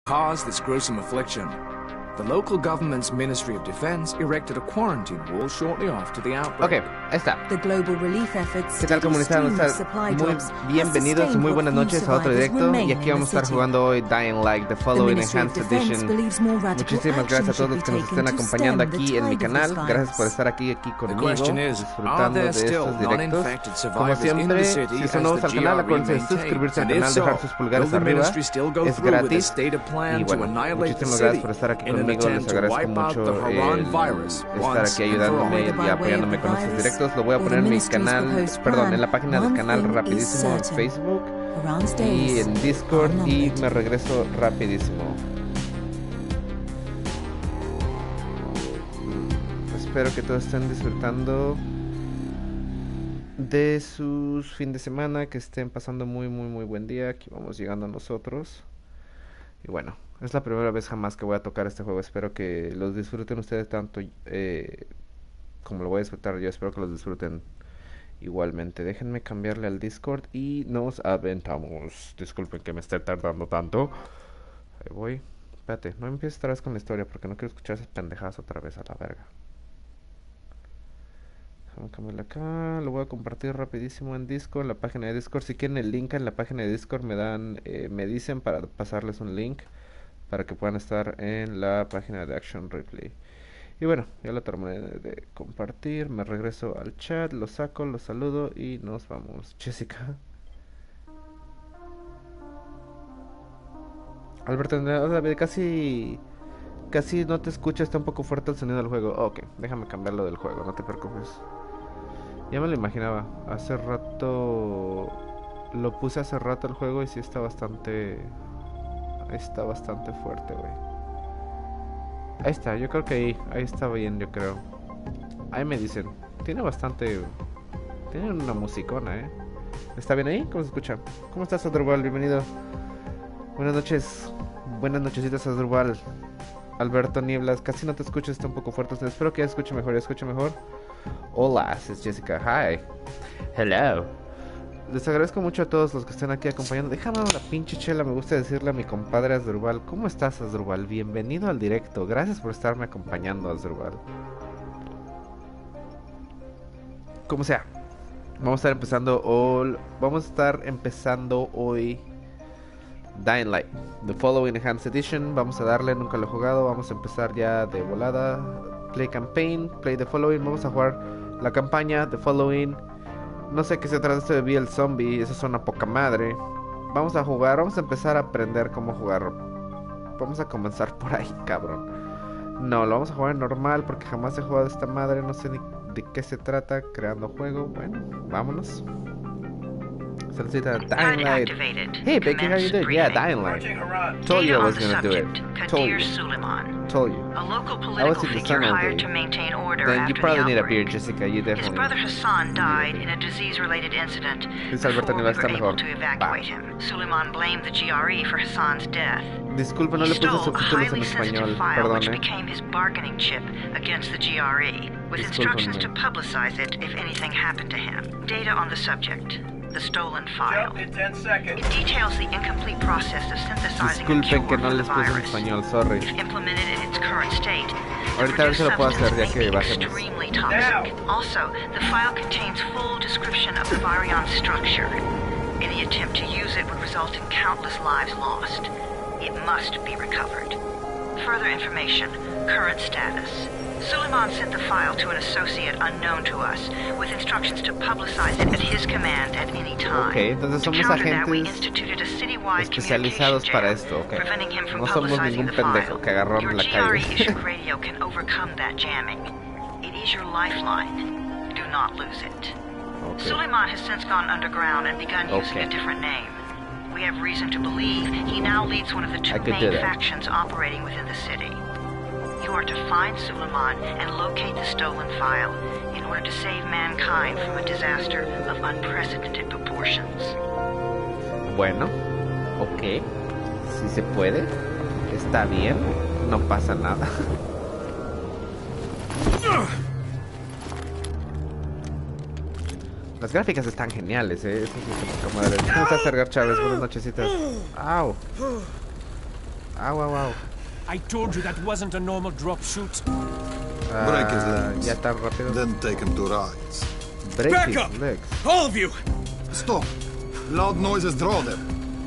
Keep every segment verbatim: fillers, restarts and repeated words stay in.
caused this gruesome affliction. The local government's Ministry of Defense erected a quarantine wall shortly after the outbreak. Ok, ahí está. The global relief efforts ¿Qué tal, comunidad? Muy bienvenidos y muy buenas noches a otro directo. Y aquí vamos a estar jugando hoy Dying Light, The Following Enhanced Edition. Muchísimas gracias a todos los que nos estén acompañando aquí en mi canal. Gracias por estar aquí, aquí conmigo, disfrutando de estos directos. Como siempre, si son nuevos al canal, acuérdense de suscribirse al canal, dejar sus pulgares arriba. Es gratis. Y bueno, muchísimas gracias por estar aquí conmigo. Les agradezco mucho el estar aquí ayudándome y apoyándome con estos directos. Lo voy a poner en mi canal, perdón, en la página del canal rapidísimo en Facebook y en Discord, y me regreso rapidísimo. Espero que todos estén disfrutando de sus fin de semana, que estén pasando muy muy muy buen día. Aquí vamos llegando nosotros. Y bueno, es la primera vez jamás que voy a tocar este juego. Espero que los disfruten ustedes tanto eh, como lo voy a disfrutar yo. Espero que los disfruten igualmente. Déjenme cambiarle al Discord y nos aventamos. Disculpen que me esté tardando tanto. Ahí voy. Espérate, no empieces otra vez con la historia porque no quiero escuchar esas pendejadas otra vez, a la verga. Déjame cambiarle acá. Lo voy a compartir rapidísimo en Discord, la página de Discord. Si quieren el link en la página de Discord, me dan, eh, me dicen para pasarles un link para que puedan estar en la página de Action Replay. Y bueno, ya lo terminé de, de compartir. Me regreso al chat, lo saco, lo saludo y nos vamos. Jessica. Alberto, David, casi casi no te escucha, está un poco fuerte el sonido del juego. Oh, ok, déjame cambiarlo del juego, no te preocupes. Ya me lo imaginaba. Hace rato lo puse hace rato el juego y sí está bastante está bastante fuerte, güey. Ahí está, yo creo que ahí ahí está bien, yo creo. Ahí me dicen. Tiene bastante tiene una musicona, eh. ¿Está bien ahí? ¿Cómo se escucha? ¿Cómo estás, Adrubal? Bienvenido. Buenas noches. Buenas nochecitas, Adrubal. Alberto Nieblas, casi no te escucho, está un poco fuerte. Espero que ya escuche mejor, ya escuche mejor. Hola, es Jessica. Hi. Hello. Les agradezco mucho a todos los que están aquí acompañando. Déjame una pinche chela, me gusta decirle a mi compadre Asdrubal. ¿Cómo estás, Asdrubal? Bienvenido al directo. Gracias por estarme acompañando, Asdrubal. Como sea, vamos a estar empezando hoy. Vamos a estar empezando hoy Dying Light, The Following Enhanced Edition. Vamos a darle, nunca lo he jugado. Vamos a empezar ya de volada. Play Campaign, Play The Following. Vamos a jugar la campaña The Following. No sé qué se trata esto de Be el Zombie. Eso suena poca madre. Vamos a jugar, vamos a empezar a aprender cómo jugar. Vamos a comenzar por ahí, cabrón. No, lo vamos a jugar normal porque jamás he jugado esta madre. No sé ni de qué se trata. Creando juego. Bueno, vámonos. Solicita Dying Light. Hey Becky, how you doing? Yeah, Dying Light. Told you I was gonna do it. Told you. Told you. I was in the sun all day. Then you probably need a beer, Jessica. You definitely. His brother Hassan died in a disease-related incident before we were able to evacuate him. Suleiman blamed the G R E for Hassan's death. Disculpe, no le puse subtítulos en español. Perdón, which became his bargaining chip against the G R E, with instructions to publicize it if anything happened to him. Data on the subject. The stolen file. It details the incomplete process of synthesizing a cure for the virus. If implemented in its current state, the produced substance may be extremely toxic. Also, the file contains full description of the virion structure. Any attempt to use it would result in countless lives lost. It must be recovered. Further information, current status. Suleiman sent the file to an associate unknown to us, with instructions to publicize it at his command at any time. Okay, entonces somos agentes especializados para esto, okay. No somos ningún pendejo que agarró en la calle. Radio can overcome that jamming. It is your lifeline. Do not lose it. Okay. Suleiman has since gone underground and begun using okay. a different name. We have reason to believe he now leads one of the two main factions operating within the city. You are to find Suleiman and locate the stolen file in order to save mankind from a disaster of unprecedented proportions. Bueno, ok. Si se puede, está bien, no pasa nada. Las gráficas están geniales, eh. Eso sí, como de... ¿Cómo estás, Sergar Chávez? Buenas nochecitas. Au. Ow, ow, ow. I told you that wasn't a normal drop shoot. Uh, Break his legs. Ya está rápido. Then take him to rides. Break Back his up! legs. All of you! Stop. Loud noises draw them.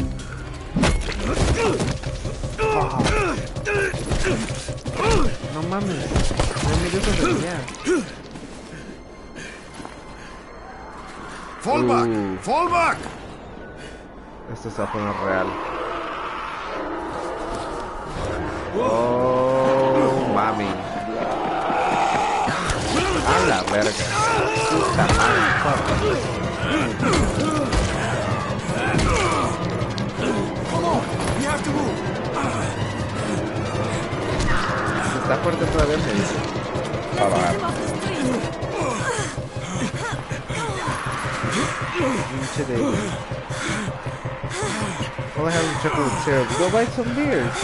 No mames. No me dejes de pelear. Fall back! Uh. Fall back! Esto se va a poner real. Oh, mami. A la verga. Puta madre. We have to move! Está fuerte todavía, me dice. Para bajar. Pinche de... All I have is chocolate syrup. Go buy some beers.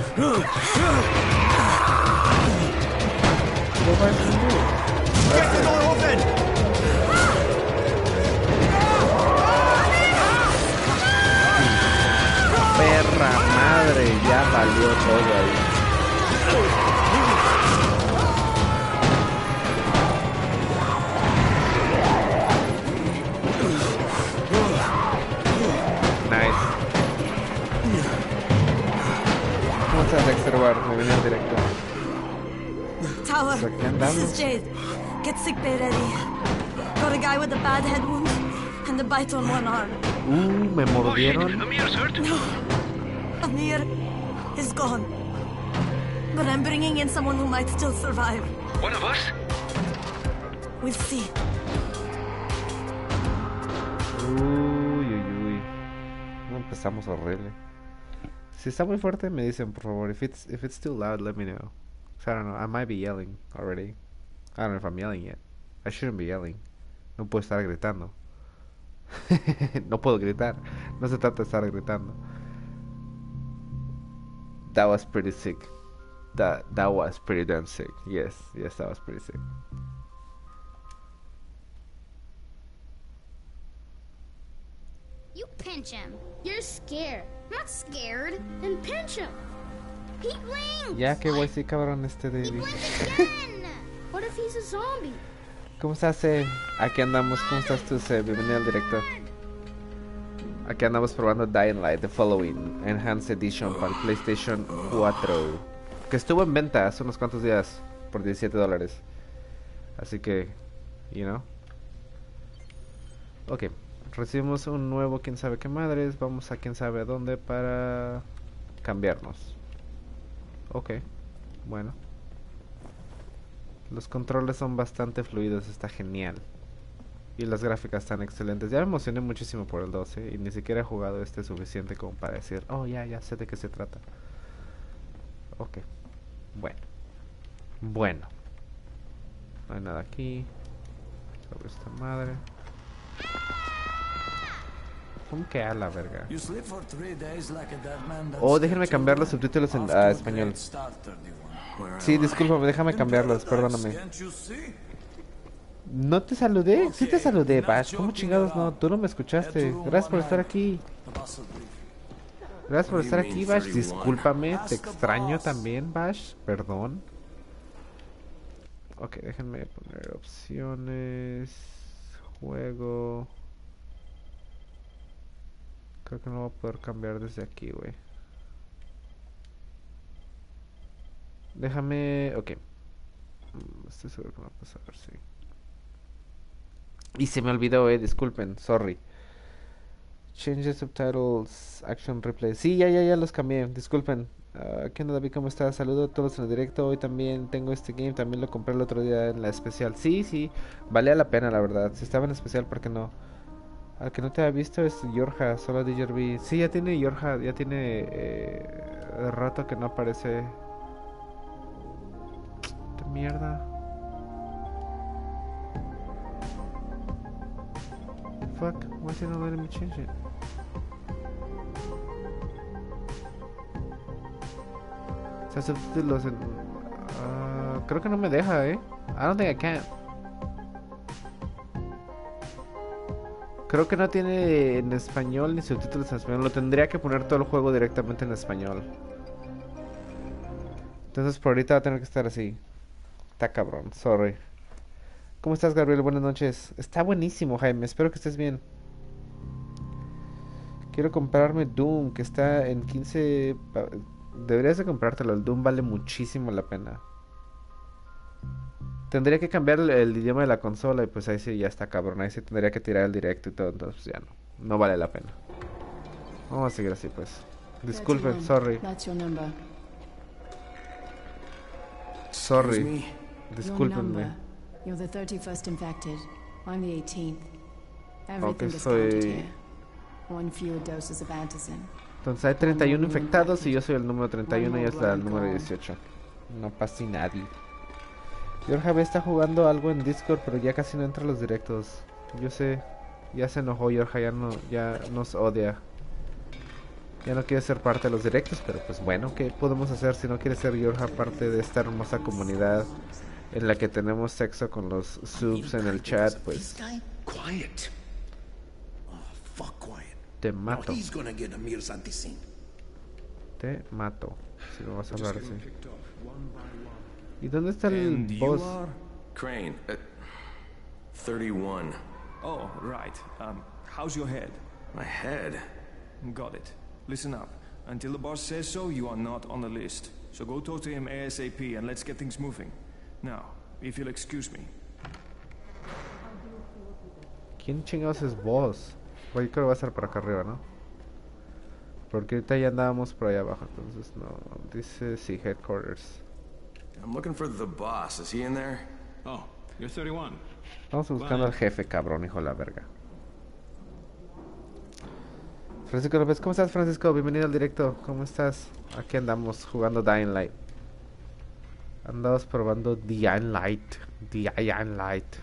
Go buy some beers. Get the door open! Perra madre, ya valió todo ahí. Nice. ¿Cómo estás, Dexter Ward? Me vine al directo. Tower, Pues aquí andamos. this is Jade. Get sick bay ready. Got a guy with a bad head wound and a bite on one arm. Uh, me mordieron. Amir is gone. But I'm bringing in someone who might still survive. One of us? We'll see. Uy, uy, uy. No empezamos horrible. Si está muy fuerte, me dicen, por favor. If it's, if it's too loud, let me know. So I don't know. I might be yelling already. I don't know if I'm yelling yet. I shouldn't be yelling. No puedo estar gritando. No puedo gritar. No se trata de estar gritando. That was pretty sick. That that was pretty damn sick. Yes, yes, that was pretty sick. You pinch him. You're scared. I'm not scared. Then pinch him. He blinks. Ya que voy sí, cabrón, este He David. blinks again. What if he's a zombie? ¿Cómo estás, Seb? Aquí andamos. ¿Cómo estás tú, Seb? Bienvenido al directo. Aquí andamos probando Dying Light, The Following, Enhanced Edition para el PlayStation cuatro. Que estuvo en venta hace unos cuantos días por diecisiete dólares. Así que, you know. Ok, recibimos un nuevo quién sabe qué madres. Vamos a quién sabe a dónde para cambiarnos. Ok, bueno. Los controles son bastante fluidos, está genial. Y las gráficas están excelentes. Ya me emocioné muchísimo por el doce y ni siquiera he jugado este suficiente como para decir, oh ya, ya sé de qué se trata. Ok, bueno. Bueno. No hay nada aquí. Sobre esta madre. ¿Cómo que a la verga? Oh, déjenme cambiar los subtítulos en a español. Sí, discúlpame, déjame cambiarlos, perdóname. ¿No te saludé? Sí te saludé, Bash. ¿Cómo chingados no? Tú no me escuchaste. Gracias por estar aquí. Gracias por estar aquí, Bash. Discúlpame, te extraño también, Bash. Perdón. Ok, déjenme poner opciones. Juego. Creo que no voy a poder cambiar desde aquí, güey. Déjame... Ok. Estoy seguro que me va a pasar, sí. Y se me olvidó, eh, disculpen, sorry. Change subtitles, action replay. Sí, ya, ya, ya los cambié, disculpen. Uh, ¿Qué onda, David? ¿Cómo estás? Saludos a todos en el directo. Hoy también tengo este game, también lo compré el otro día en la especial. Sí, sí, valía la pena, la verdad. Si estaba en especial, ¿por qué no? Al que no te había visto es Yorja, solo D J B. Sí, ya tiene Yorja, ya tiene eh, rato que no aparece. ¡Qué mierda! Fuck, why is it not letting me change it? O sea, subtítulos en... Uh, creo que no me deja, eh. I don't think I can. Creo que no tiene en español ni subtítulos en español. Lo tendría que poner todo el juego directamente en español. Entonces por ahorita va a tener que estar así. Está cabrón, sorry. ¿Cómo estás, Gabriel? Buenas noches. Está buenísimo, Jaime. Espero que estés bien. Quiero comprarme Doom, que está en quince... Deberías de comprártelo. El Doom vale muchísimo la pena. Tendría que cambiar el, el idioma de la consola y pues ahí sí ya está cabrón. Ahí sí tendría que tirar el directo y todo. Entonces ya no. No vale la pena. Vamos a seguir así pues. Disculpen, sorry. Sorry. Discúlpenme. You're the thirty-first infected. I'm the eighteenth. Aunque Everything is soy... counted here. One fewer doses of antizin. Entonces hay treinta y uno infectados y yo soy el número treinta y uno y hasta el número dieciocho. No pasa nadie. Yorja está jugando algo en Discord, pero ya casi no entra a los directos. Yo sé, ya se enojó Yorja, ya no, ya nos odia. Ya no quiere ser parte de los directos, pero pues bueno, ¿qué podemos hacer si no quiere ser Yorja parte de esta hermosa comunidad en la que tenemos sexo con los subs en el chat? Pues Quiet. Oh, fuck quiet. te mato. Now he's gonna get Amir's anticin. Te mato. Si no vas a hablar así. ¿Y dónde está el And you boss? are? Crane. Uh, thirty-one. Oh, right. Um, how's your head? My head? Got it. Listen up. Until the boss says so, you are not on the list. So go talk to him ASAP and let's get things moving. Now, if you'll excuse me. ¿Quién chingados es boss? Bueno, yo creo que va a ser por acá arriba, ¿no? Porque ahorita ya andábamos por allá abajo, entonces no. Dice sí, headquarters. I'm looking for the boss. Is he in there? Oh, you're thirty-one. Estamos buscando al jefe, cabrón, hijo de la verga. Francisco López, ¿cómo estás, Francisco? Bienvenido al directo. ¿Cómo estás? Aquí andamos jugando Dying Light. Andamos probando Dying Light. Dying Light.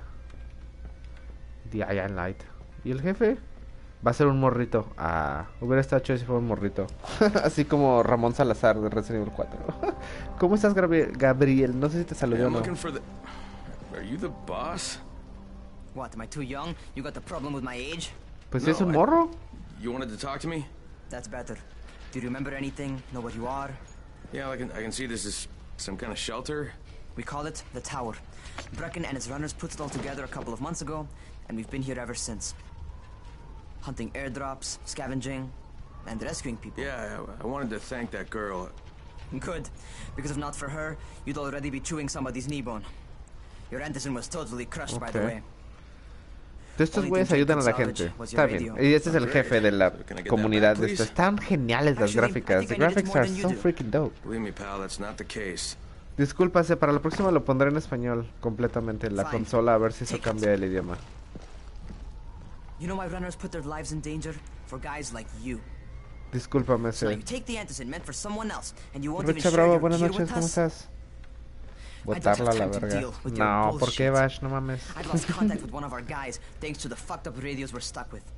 Dying Light. ¿Y el jefe? Va a ser un morrito. Ah, hubiera estado chido si fuera un morrito. Así como Ramón Salazar de Resident Evil cuatro. ¿Cómo estás, Gabriel? Gabriel? No sé si te saludé o no. Are you the boss? What, am I too young? You got the problem with my age? Pues no, es un morro. I, you wanted to talk to me? That's better. Do you remember anything? Know what you are? Yeah, I can, I can see this is some kind of shelter. We call it the Tower. Brecken and his runners put it all together a couple of months ago, and we've been here ever since. Hunting airdrops, scavenging, and rescuing people. Yeah, I, I wanted to thank that girl. Good, because if not for her, you'd already be chewing somebody's knee bone. Your antizin was totally crushed, okay. By the way. Estos güeyes ayudan a la gente. Está bien. Y este es el jefe de la comunidad de esto. Están geniales las gráficas. The graphics are so freaking dope. Believe me, pal, that's not the case. Discúlpase, para la próxima lo pondré en español completamente en la consola, a ver si eso cambia el idioma. You know why runners put their lives in danger? For guys like you. Discúlpame, So sí. you take the antizin meant for someone else, and you won't Rocha even share Bravo, your buenas gear noches, with ¿cómo us? estás? I don't Botarla a have la time to verga. deal with your No, ¿por qué, bullshit. Bash? No mames. I've lost contact with one of our guys thanks to the fucked up radios we're stuck with.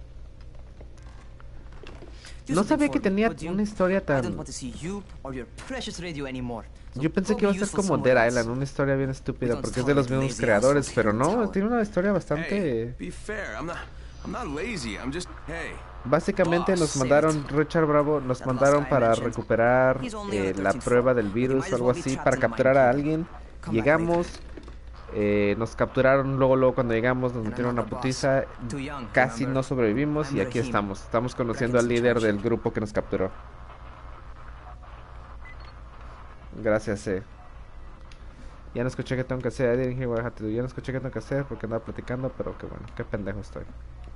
Do No something sabía for que me, tenía would you? una historia I don't tan... want to see you or your precious radio anymore. So Yo pensé go que iba a be ser useful como somewhere Dead else. Island, una historia bien We estúpida, don't porque es de los tolerate mismos lazy creadores, assholes pero here in no, tower. tiene una historia Hey, bastante... be fair. I'm not. I'm not lazy. I'm just. Hey. Básicamente nos mandaron, Richard Bravo, nos mandaron para recuperar eh, la prueba del virus o algo así, para capturar a alguien. Llegamos, eh, nos capturaron, luego luego cuando llegamos nos metieron una putiza, casi no sobrevivimos y aquí estamos. Estamos conociendo al líder del grupo que nos capturó. Gracias, eh. Ya no escuché qué tengo que hacer, I didn't hear what I had to do. Ya no escuché qué tengo que hacer porque andaba platicando, pero que bueno, qué pendejo estoy.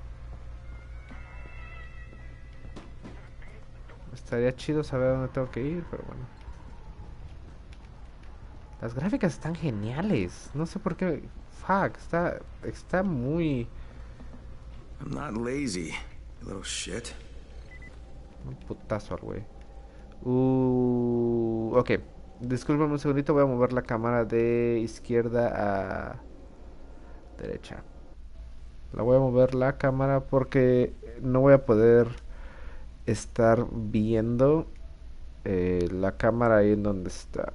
Estaría chido saber dónde tengo que ir, pero bueno. Las gráficas están geniales. No sé por qué. Fuck, está, está muy... I'm not lazy, you little shit. Un putazo al güey. Uh, ok. Discúlpame un segundito, voy a mover la cámara de izquierda a derecha. La voy a mover la cámara porque no voy a poder estar viendo eh, la cámara ahí en donde está.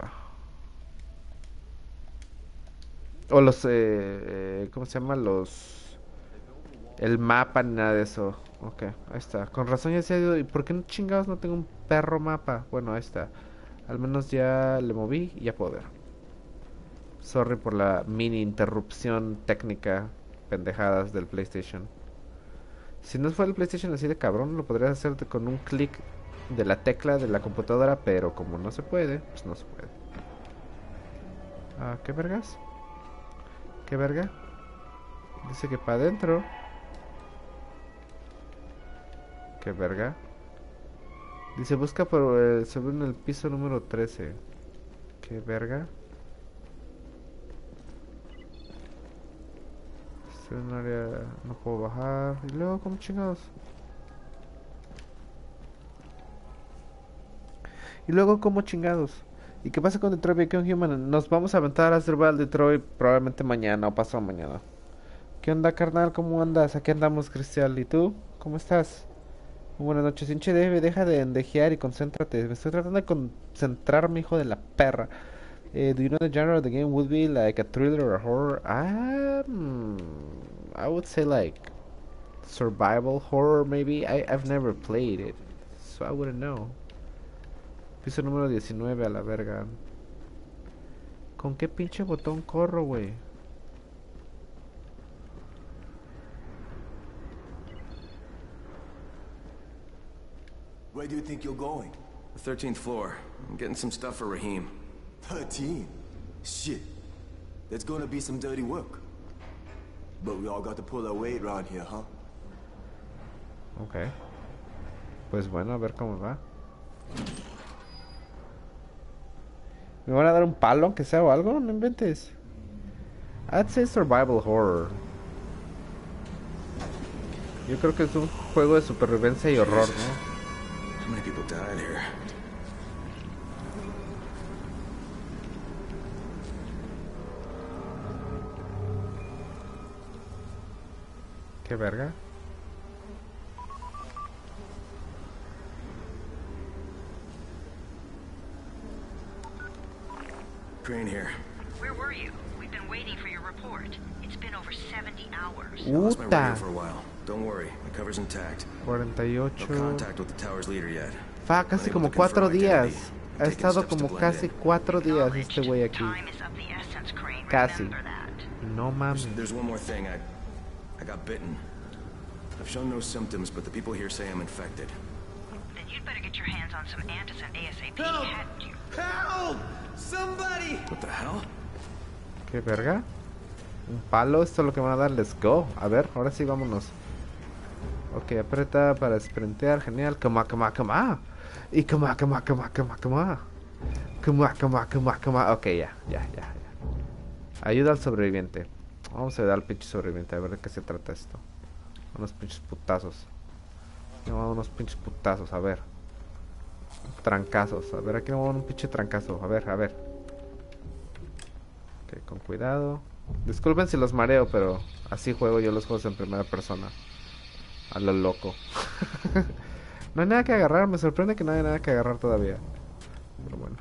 O los, eh, eh, ¿cómo se llama? Los... El mapa ni nada de eso. Ok, ahí está. Con razón ya se ha ido. ¿Y por qué no chingados no tengo un perro mapa? Bueno, ahí está. Al menos ya le moví y ya puedo ver. Sorry por la mini interrupción técnica, pendejadas del PlayStation. Si no fuera el PlayStation así de cabrón, lo podrías hacer con un clic de la tecla de la computadora, pero como no se puede, pues no se puede. Ah, ¿qué vergas? ¿Qué verga? Dice que para adentro. ¿Qué verga? Dice busca por el, sobre en el piso número trece. ¿Qué verga? Estoy en un área... No puedo bajar. Y luego, ¿cómo chingados? Y luego, ¿cómo chingados? ¿Y qué pasa con Detroit Become Human? Nos vamos a aventar a Survival Detroit probablemente mañana o pasado mañana. ¿Qué onda, carnal? ¿Cómo andas? Aquí andamos, Cristian. ¿Y tú? ¿Cómo estás? Muy buenas noches. Hinche, deja de endejear y concéntrate. Me estoy tratando de concentrarme, hijo de la perra. Uh, do you know the genre of the game would be like a thriller or a horror? Um, I would say like survival horror, maybe. I, I've never played it, so I wouldn't know. Piso número diecinueve a la verga. ¿Con qué pinche botón corro, güey? Where do you think you're going? The thirteenth floor. I'm getting some stuff for Raheem. Thirteen? Shit. That's gonna be some dirty work. But we all got to pull our weight around here, huh? Okay. Pues bueno, a ver cómo va. ¿Me van a dar un palo, aunque sea o algo? No inventes. I'd say survival horror. Yo creo que es un juego de supervivencia y horror, ¿no? How many people died here? ¿Qué verga? Crane here. Where were you? We've been waiting for your report. It's been over seventy hours. I lost my radio for a while. Don't worry, my cover's intact. cuarenta y ocho. No contact with the tower's leader yet. Fa, casi como cuatro días. Ha estado como casi cuatro días este güey aquí. Casi. No mames. There's one more thing. I, I got bitten. I've shown no symptoms, but the people here say I'm infected. Then you'd better get your hands on some antigen ASAP. Help! Hadn't you? Help! Somebody! What the hell? ¿Qué verga? Un palo, esto es lo que me van a dar. Let's go. A ver, ahora sí, vámonos. Ok, aprieta para sprintear. Genial. Cama, cama, cama. Y cama, cama, cama, cama, cama. Cama, cama, cama, cama. Ok, ya, ya, ya, ya. Ayuda al sobreviviente. Vamos a ayudar al pinche sobreviviente. A ver de qué se trata esto. Unos pinches putazos. No, unos pinches putazos. A ver. Trancazos. A ver, aquí vamos a un pinche trancazo. A ver, a ver. Ok, con cuidado. Disculpen si los mareo, pero así juego yo los juegos en primera persona. A lo loco. No hay nada que agarrar. Me sorprende que no haya nada que agarrar todavía. Pero bueno.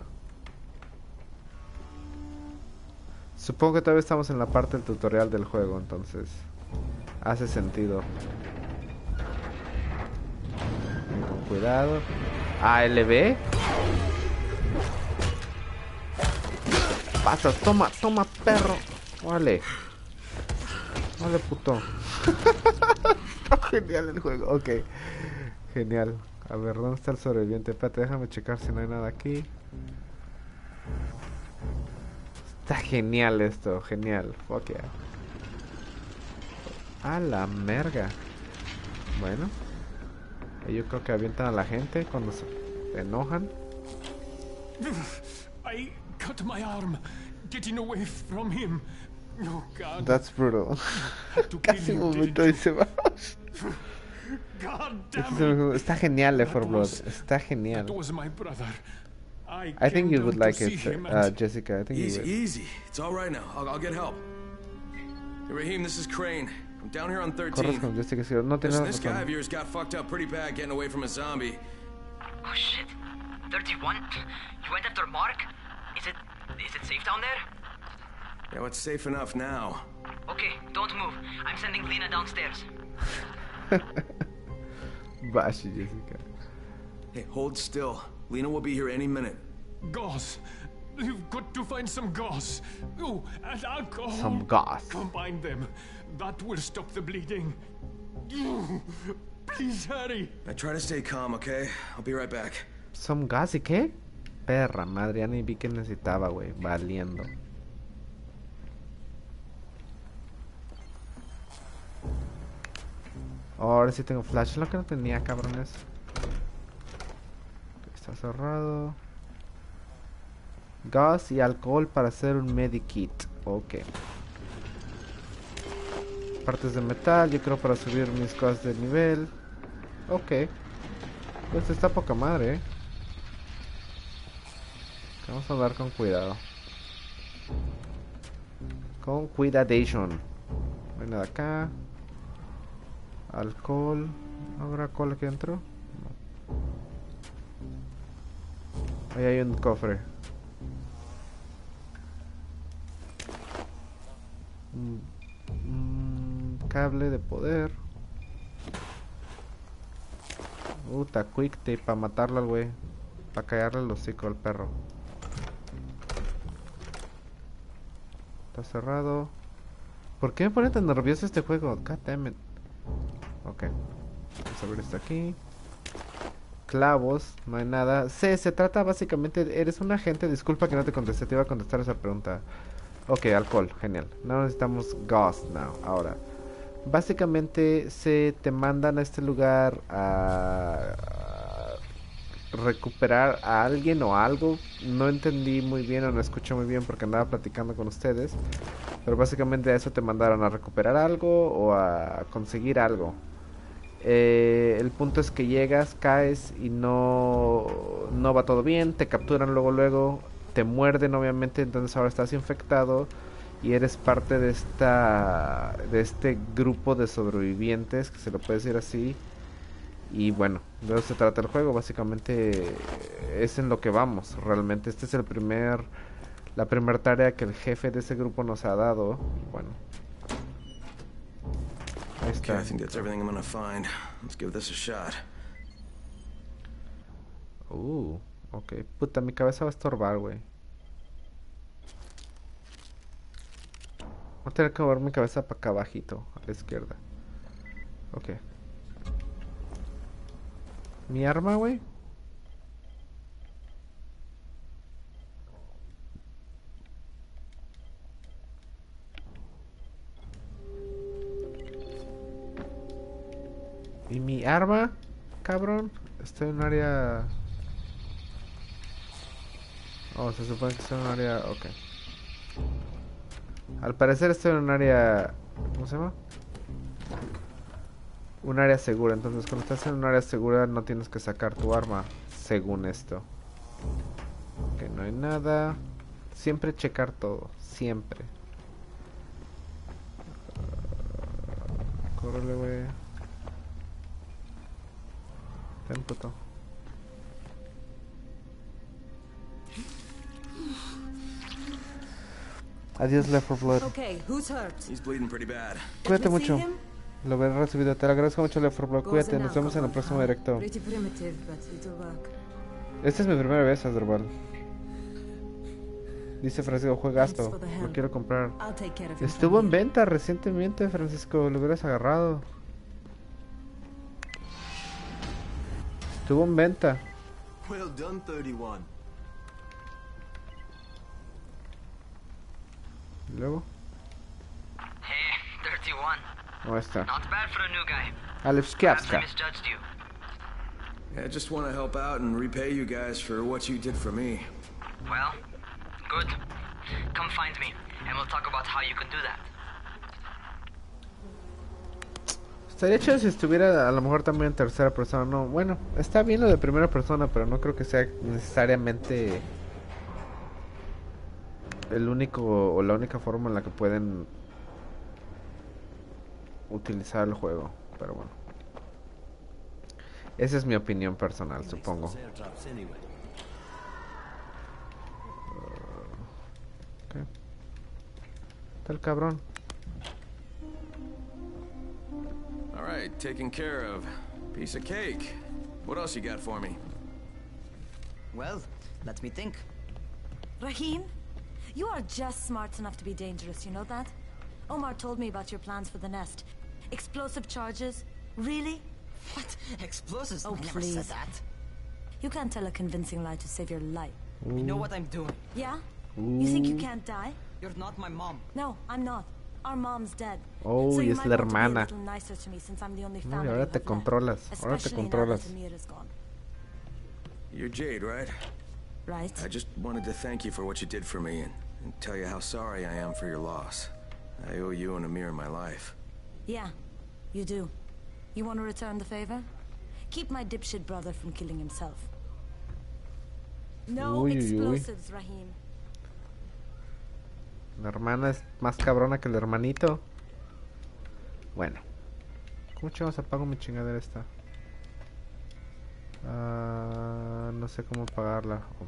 Supongo que todavía estamos en la parte del tutorial del juego, entonces hace sentido. Con cuidado. A L B. Pasas, toma, toma, perro. Vale. Vale, puto. Está genial el juego. Ok. Genial. A ver, ¿dónde está el sobreviviente? Espérate, déjame checar si no hay nada aquí. Está genial esto, genial. Fuck yeah. A la merga. Bueno. Yo creo que avientan a la gente cuando se enojan. I cut my arm getting away from him. Oh God. That's brutal. Casi un momento dice vamos. Está genial, Left four Blood. Está genial. I, I think you would like it, uh, Jessica. I think easy, you would. Easy, it's all right now. I'll, I'll get help. Hey, Raheem, this is Crane. I'm down here on thirteen. Corres con Jessica, si no Listen, this guy of yours got fucked up pretty bad getting away from a zombie. Oh shit. thirty-one? You went after Mark? Is it... is it safe down there? Yeah, well, it's safe enough now. Okay, don't move. I'm sending Lena downstairs. Bashi, Jessica. Hey, hold still. Lena will be here any minute. Gauze. You've got to find some gauze. Oh, and alcohol. Some gauze. Combine them. That will stop the bleeding. Please hurry. I try to stay calm, okay? I'll be right back. Some gas, ¿y qué? Perra madre, ya ni vi que necesitaba, güey. Valiendo. Ahora sí tengo flash, es lo que no tenía, cabrones. Está cerrado. Gas y alcohol para hacer un medikit. Ok. Partes de metal, yo creo para subir mis cosas de nivel. Ok. Pues está poca madre, eh. Vamos a andar con cuidado. Con cuidadation. No hay nada acá. Alcohol. ¿Habrá alcohol aquí dentro? No. Ahí hay un cofre. Mm, cable de poder. Puta, quick tape para matarlo al güey. Para callarle el hocico al perro. Está cerrado. ¿Por qué me pone tan nervioso este juego? God damn it. Ok. Vamos a ver esto aquí. Clavos, no hay nada. Sí, se trata básicamente. Eres un agente. Disculpa que no te contesté. Te iba a contestar esa pregunta. Ok, alcohol, genial. No necesitamos gas now. Ahora, básicamente se te mandan a este lugar a recuperar a alguien o algo. No entendí muy bien o no escuché muy bien porque andaba platicando con ustedes. Pero básicamente a eso te mandaron, a recuperar algo o a conseguir algo. Eh, el punto es que llegas, caes y no, no va todo bien. Te capturan luego, luego. Te muerden obviamente, entonces ahora estás infectado. Y eres parte de esta de este grupo de sobrevivientes, que se lo puede decir así. Y bueno, de eso se trata el juego. Básicamente es en lo que vamos. Realmente este es el primer la primera tarea que el jefe de ese grupo nos ha dado. Y bueno, ahí está. Okay, I think that's everything I'm gonna find. Let's give this a shot. Uh, ok. Puta, mi cabeza va a estorbar, güey. Voy a tener que mover mi cabeza para acá abajito, a la izquierda. Ok. ¿Mi arma, güey? ¿Y mi arma? Cabrón. Estoy en un área... Oh, se supone que estoy en un área... Ok. Al parecer estoy en un área... ¿Cómo se llama? Un área segura. Entonces cuando estás en un área segura no tienes que sacar tu arma. Según esto. Ok, no hay nada. Siempre checar todo. Siempre. Uh, córrele, güey. Ten, puto. Adiós, Left four Blood. Okay, who's hurt? He's bleeding pretty bad. Cuídate mucho. Lo habré recibido. Te lo agradezco mucho, Left four Blood. Cuídate. Nos vemos en el próximo directo. Esta es mi primera vez, Asdrúbal. Dice Francisco, juegasto. Lo quiero comprar. Estuvo en venta recientemente, Francisco. Lo hubieras agarrado. Estuvo en venta. Well done, thirty-one. ¿Y luego? Hey, thirty-one. Oh, está. Not bad for a new guy. Alex Perhaps I Kapska. misjudged you. I just want to help out and repay you guys for what you did for me. Well, good. Come find me, and we'll talk about how you can do that. Estaría chido si estuviera a lo mejor también en tercera persona. No, bueno, está bien lo de primera persona, pero no creo que sea necesariamente el único o la única forma en la que pueden utilizar el juego. Pero bueno, esa es mi opinión personal, supongo. Uh, okay. Está el cabrón. All right, taken care of. Piece of cake. What else you got for me? Well, let me think. Rahim, you are just smart enough to be dangerous, you know that? Omar told me about your plans for the nest. Explosive charges? Really? What? Explosives? Oh, I never please. said that. You can't tell a convincing lie to save your life. Ooh. You know what I'm doing. Yeah? Ooh. You think you can't die? You're not my mom. No, I'm not. Our mom's dead. Oh, so y you es might la want to be a hermana. little nicer to me since I'm the only No, family y ahora you te have controlas. left. Ahora te Especially now controlas. that Amir is gone. You're Jade, right? Right. I just wanted to thank you for what you did for me and, and tell you how sorry I am for your loss. I owe you and Amir my life. Yeah, you do. You want to return the favor? Keep my dipshit brother from killing himself. No Uy, uy, uy. explosives, Rahim. La hermana es más cabrona que el hermanito. Bueno. ¿Cómo chingados apago mi chingadera esta? Uh, no sé cómo apagarla. Oh.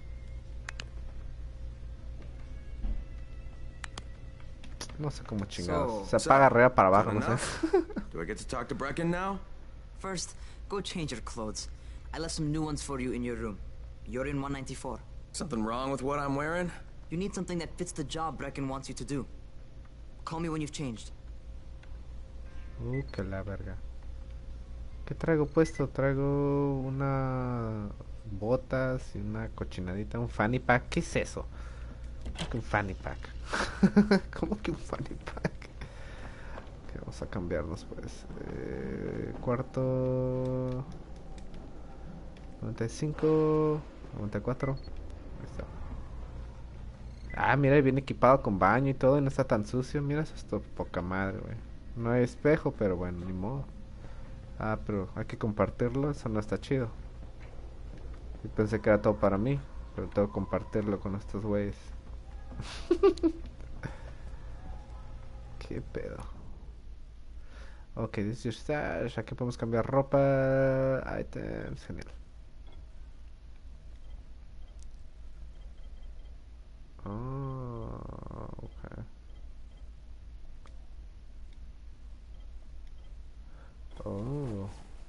No sé cómo chingados. So, Se apaga so, arriba para abajo, no sé. Do I get to talk to Brecken now? First, go change your clothes. I left some new ones for you in your room. You're in one ninety-four. Something wrong with what I'm wearing? You need something that fits the job Brecken wants you to do. Call me when you've changed. Uh, que la verga. ¿Qué traigo puesto? Traigo una botas y una cochinadita, un fanny pack. ¿Qué es eso? ¿Cómo que un fanny pack? ¿Cómo que un fanny pack? Okay, vamos a cambiarnos pues. Eh, cuarto noventa y cinco, noventa y cuatro. Ahí está. Ah, mira, viene equipado con baño y todo y no está tan sucio. Mira, eso es poca madre, güey. No hay espejo, pero bueno, ni modo. Ah, pero hay que compartirlo, eso no está chido. Yo pensé que era todo para mí, pero tengo que compartirlo con estos güeyes. Qué pedo. Ok, this is your stash. Aquí podemos cambiar ropa, items, genial. Oh, ok. Oh.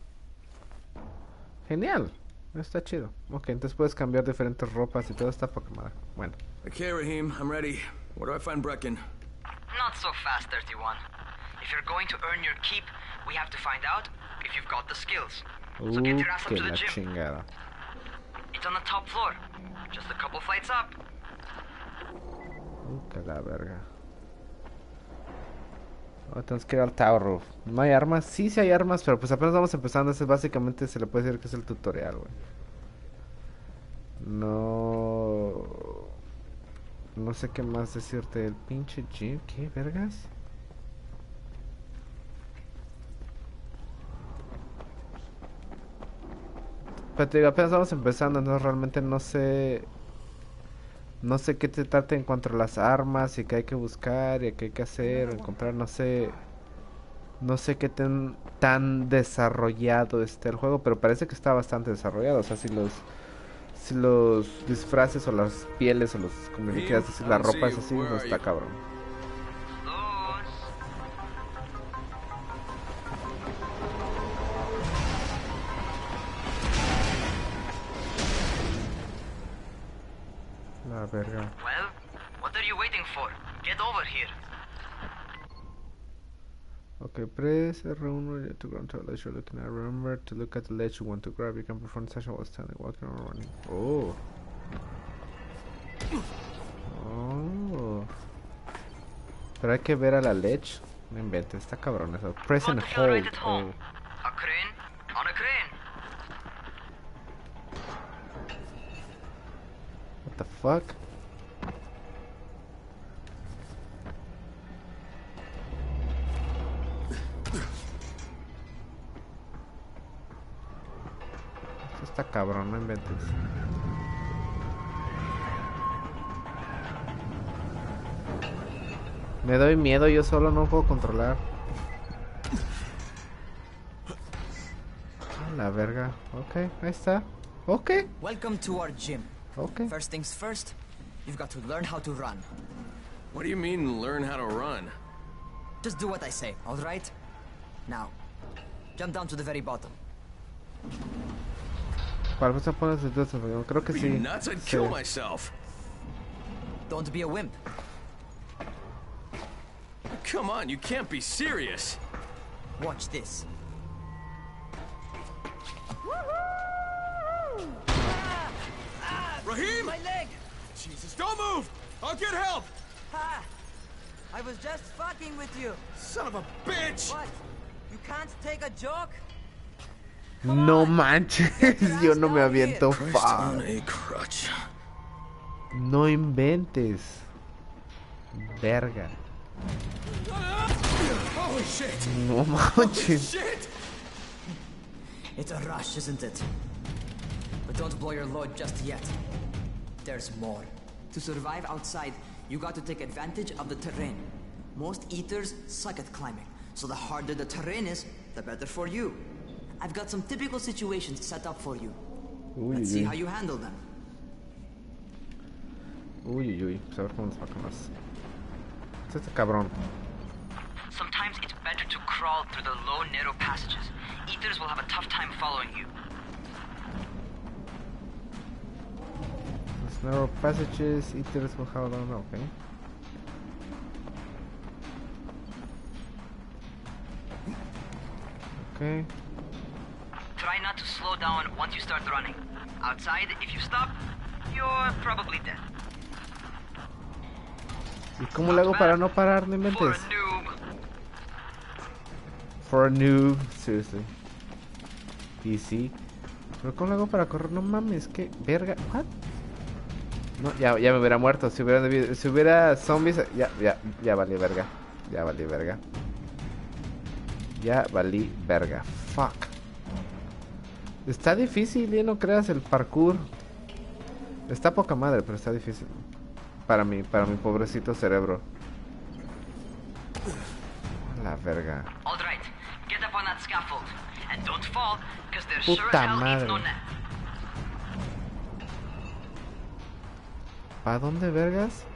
Genial. Está chido. Ok, entonces puedes cambiar diferentes ropas y todo está poca madre. Bueno. Okay, Rahim, I'm ready. Where do I find Brecken? Not so fast, thirty-one. If you're going to earn your keep, we have to find out if you've got the skills. So get your ass up Uh, que to the la gym. chingada. It's on the top floor. Just a couple flights up. Uh, que la verga. Oh, tenemos que ir al Tower Roof. ¿No hay armas? Sí, sí hay armas, pero pues apenas vamos empezando. Ese básicamente se le puede decir que es el tutorial, güey. No... No sé qué más decirte. El pinche gym. ¿Qué vergas? Pero te digo, apenas vamos empezando, no, realmente no sé... No sé qué te trata en cuanto a las armas y qué hay que buscar y qué hay que hacer o encontrar, no sé... No sé qué tan, tan desarrollado esté el juego, pero parece que está bastante desarrollado. O sea, si los... Si los disfraces o las pieles o los... Como le quieras decir, la ropa es así, no está cabrón. La verga. Well, what are you waiting for? Get over here. Okay, press R one to grab to the ledge you're looking at. Remember to look at the ledge you want to grab. You can perform the session while standing, walking, or running. Oh. Oh. Pero hay que ver a la ledge. No inventes, está cabrón eso. Press and hold. Oh. A crane? On a crane. What the fuck? Esto está cabrón, no inventes. Me doy miedo, yo solo no puedo controlar. A la verga. Ok, ahí está. Ok. Welcome to our gym. Okay. First things first, you've got to learn how to run. What do you mean, learn how to run? Just do what I say, all right? Now, jump down to the very bottom. Para pues pones entonces, creo que Are sí. you nuts? I'd Sí. kill myself. Don't be a wimp. Come on, you can't be serious. Watch this. Rahim! My leg! Jesus, don't move! I'll get help! Ha! I was just fucking with you. Son of a bitch! What? You can't take a joke? No manches, yo no me aviento fa. No inventes. Verga. Holy shit! No manches. Shit! It's a rush, isn't it? But don't blow your load just yet. There's more. To survive outside, you got to take advantage of the terrain. Most eaters suck at climbing, so the harder the terrain is, the better for you. I've got some typical situations set up for you. Uy, Let's uy, see uy. how you handle them. Uy, uy, uy. Pues a ver cómo nos va con más. Es este cabrón. Sometimes it's better to crawl through the low, narrow passages. Eaters will have a tough time following you. Los narrow passages, eaters will have on, okay. Okay. Try not to slow down once you start running. Outside, if you stop, you're probably dead. ¿Y cómo le hago para no parar? No inventes. For a noob, seriously. Y sí. Pero ¿cómo le hago para correr? No mames, que verga. What? No, ya, ya me hubiera muerto. Si hubiera debido- si hubiera zombies, ya, ya, ya valí verga. Ya valí verga. Ya valí verga. Fuck. Está difícil, ya no creas el parkour. Está poca madre, pero está difícil. Para mí, para mi pobrecito cerebro. La verga. All right, get up on that scaffold. And don't fall, because there's sure as Puta hell ain't madre. no net. ¿Para dónde vergas?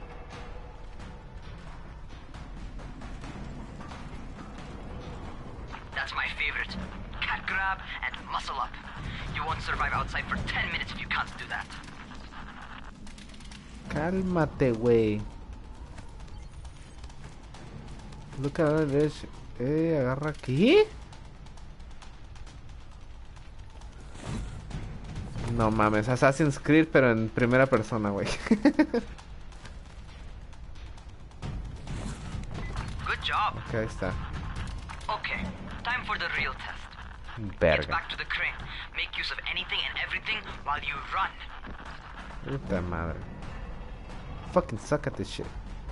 That's my favorite. Cat grab and muscle up. You won't survive outside for ten minutes if you can't do that. Cálmate, güey. Look at this. Eh, agarra aquí. No mames, Assassin's Creed, pero en primera persona, güey. Good job. Ok, ahí está. Okay, time for the real test. Get Verga. back to the crane. Make use of anything and everything while you run. Puta madre. Fucking suck at this shit.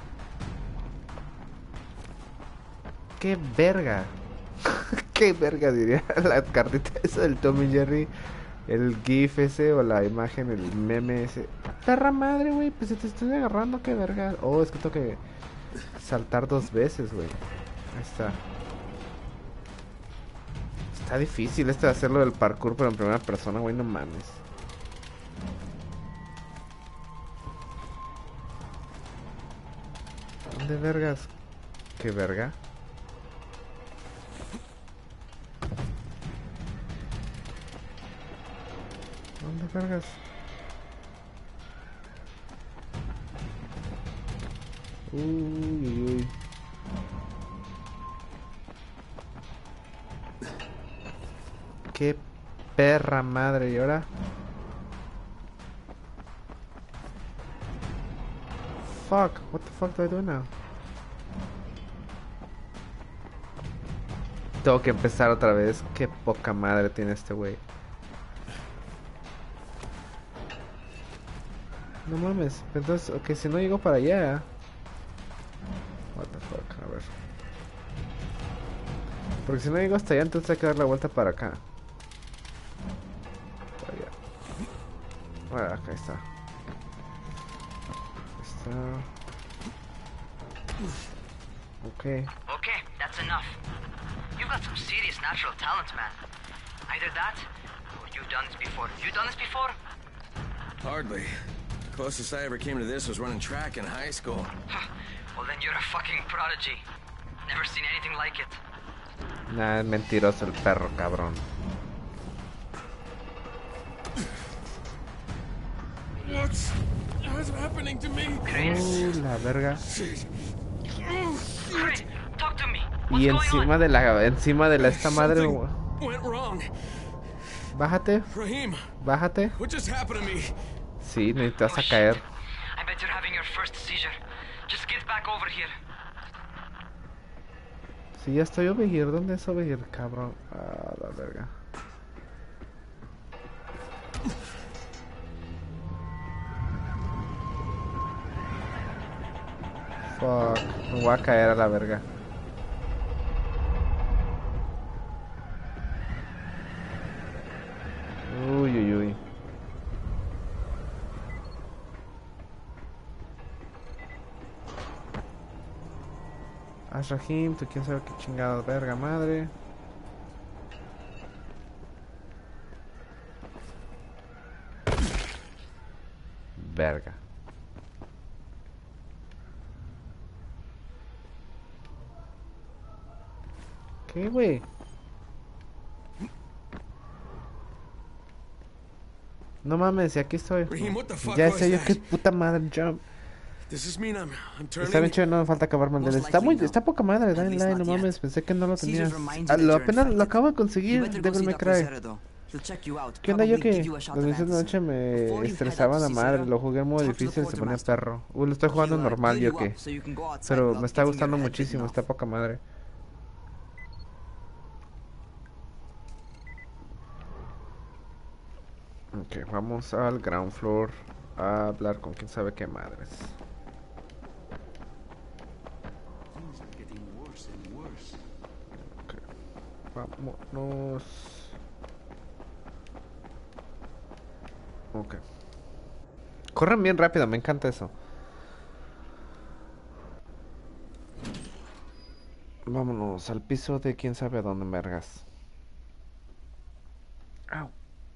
Qué verga. Qué verga diría la cartita esa del Tom y Jerry. El GIF ese o la imagen, el meme ese. Perra madre, güey. Pues si te estoy agarrando, qué verga. Oh, es que tengo que saltar dos veces, güey. Ahí está. Está difícil este de hacerlo del parkour, pero en primera persona, güey. No mames. ¿Dónde vergas? ¿Qué verga? ¿Dónde vergas? Uy, uy, uy. Qué perra madre. ¿Y ahora? Fuck, what the fuck do I do now? Tengo que empezar otra vez. Qué poca madre tiene este güey. No mames. Entonces, ok, si no llego para allá. What the fuck, a ver. Porque si no llego hasta allá, entonces hay que dar la vuelta para acá. Para allá. Bueno, acá está. Está. Okay. Okay, that's enough. You've got some serious natural talent, man. Either that, or you've done this before. You done this before? Hardly. Closest I ever came to this was running track in high school. Well, then you're a fucking prodigy. Never seen anything like it. Nah, es mentiroso el perro, cabrón. What's What's happening to me? Uh, la verga. Crane, talk to me. Y encima de la encima de la esta madre. Went wrong. Bájate. Rahim, Bájate. what just happened to me? Sí, necesitas a caer. I bet you're having your first seizure. Just get back over here. Sí, ya estoy over here. ¿Dónde es over here, cabrón? Ah, la verga. Fuck, me voy a caer a la verga. Uy, uy, uy. Asrahim, tú quién sabe qué chingada verga madre. Verga. ¿Qué, güey? No mames, y aquí estoy. Ya sé yo qué puta madre, jump. Está bien chido, no me falta acabar mal. Está muy, está poca madre, Dying Light, no mames, pensé que no lo tenía. Ah, lo, apenas lo acabo de conseguir, Devil May Cry. ¿Qué onda yo que las veces de noche me estresaban a madre? Lo jugué en modo difícil y se ponía perro. Uy, lo estoy jugando normal yo que. Pero me está gustando muchísimo, está poca madre. Ok, vamos al ground floor a hablar con quién sabe qué madres. Okay. Vámonos. Ok. Corren bien rápido, me encanta eso. Vámonos al piso de quién sabe a dónde, vergas. Au.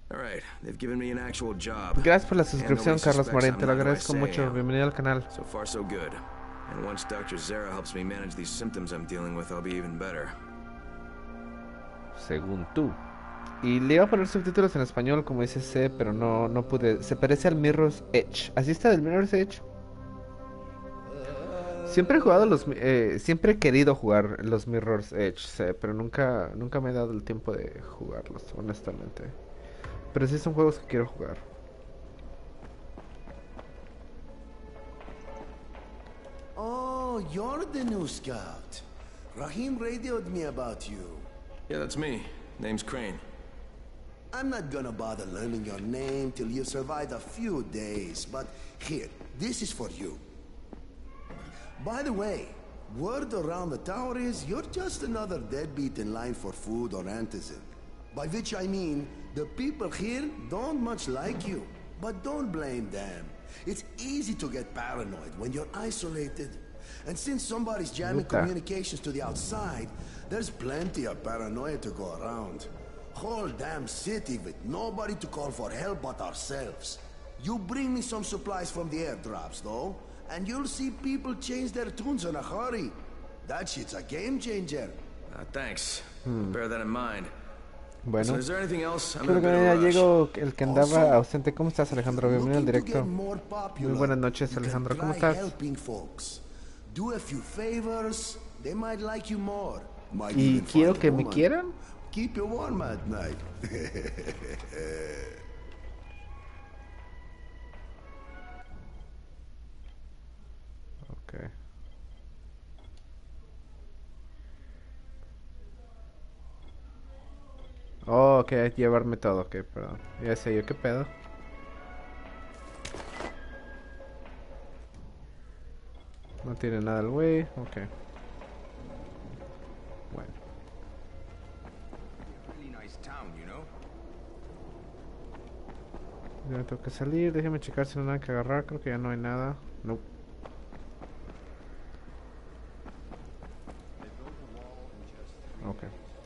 Gracias por la suscripción, Carlos Morín, te lo agradezco mucho. Bienvenido al canal. So far so good. And once Doctor Zara helps me manage these symptoms I'm dealing with, I'll be even better. Según tú. Y le iba a poner subtítulos en español como dice C, pero no no pude. Se parece al Mirror's Edge. ¿Así está del Mirror's Edge? Siempre he jugado los eh, siempre he querido jugar los Mirror's Edge, C, pero nunca nunca me he dado el tiempo de jugarlos, honestamente. Pero sí son juegos que quiero jugar. Oh, you're the new scout. Rahim radioed me about you. Yeah, that's me. Name's Crane. I'm not gonna bother learning your name till you survived a few days, but here, this is for you. By the way, word around the tower is you're just another deadbeat in line for food or antizin. By which I mean, the people here don't much like you. But don't blame them. It's easy to get paranoid when you're isolated. And since somebody's jamming Puta. communications to the outside, there's plenty of paranoia to go around. Whole damn city with nobody to call for help but ourselves. You bring me some supplies from the airdrops, though, and you'll see people change their tunes in a hurry. That shit's a game changer. Uh, thanks. Hmm. Bear that in mind. Bueno, So is there anything else? I'm in a creo que bit of ya a rush. llegó el que andaba ausente. ¿Cómo estás, Alejandro? Bienvenido al directo. Muy buenas noches, Alejandro. ¿Cómo estás? Do a few favors, they might like you more. Might ¿Y even quiero find a que me woman. quieran? Keep you warm at night. Okay. Oh, ok, hay que llevarme todo, ok, perdón. Ya sé yo qué pedo. No tiene nada el güey, ok. Bueno. Ya me tengo que salir, déjame checar si no hay nada que agarrar, creo que ya no hay nada. No. Ok.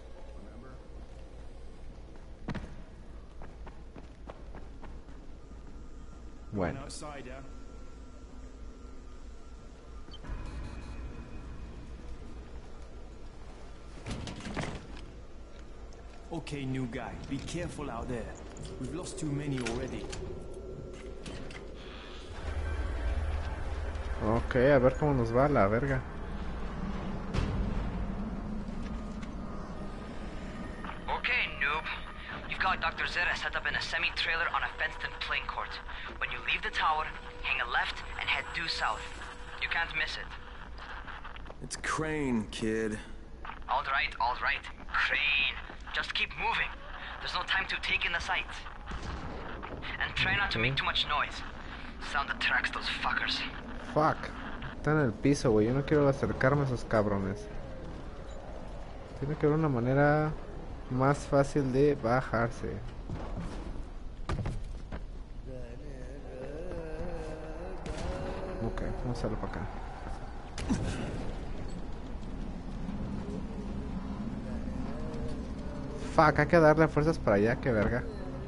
Bueno. Okay, new guy, be careful out there. We've lost too many already. Ok, a ver cómo nos va la verga. Okay, noob. You've got Doctor Zera set up in a semi-trailer on a fenced-in playing court. When you leave the tower, hang a left and head due south. You can't miss it. It's Crane, kid. All right, all right. Crane. Just keep moving. There's no time to take in the sights. And try not to make too much noise. Sound attracts those fuckers. Fuck. Está en el piso, güey. Yo no quiero acercarme a esos cabrones. Tiene que haber una manera más fácil de bajarse. Ok, vamos a hacerlo para acá. Fuck, hay que darle fuerzas para allá, que verga.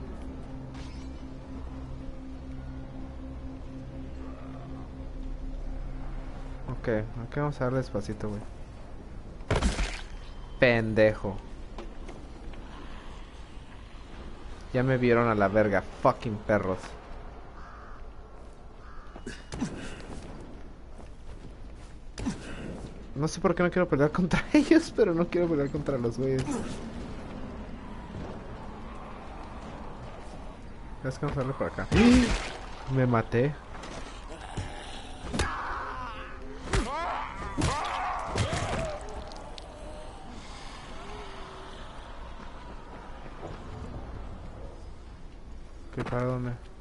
Ok, aquí vamos a darle despacito, güey. Pendejo. Ya me vieron a la verga, fucking perros. No sé por qué no quiero pelear contra ellos, pero no quiero pelear contra los güeyes. Es que vamos a darle por acá. Me maté. ¿Qué para dónde?